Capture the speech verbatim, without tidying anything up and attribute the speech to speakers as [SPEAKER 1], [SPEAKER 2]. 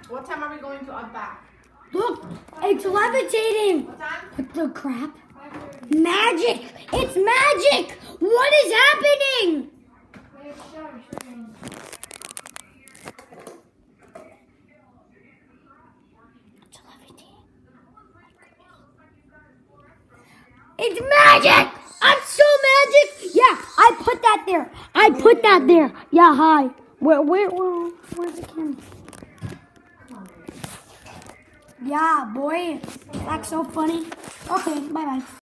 [SPEAKER 1] What time are we going to Outback?
[SPEAKER 2] Look, it's levitating.
[SPEAKER 1] What time?
[SPEAKER 2] What the crap? Magic! It's magic! What is happening? It's levitating. It's magic! I'm so magic! Yeah, I put that there. I put that there. Yeah, hi. Where, where, where, where's the camera? Yeah, boy. That's so funny. Okay, bye-bye.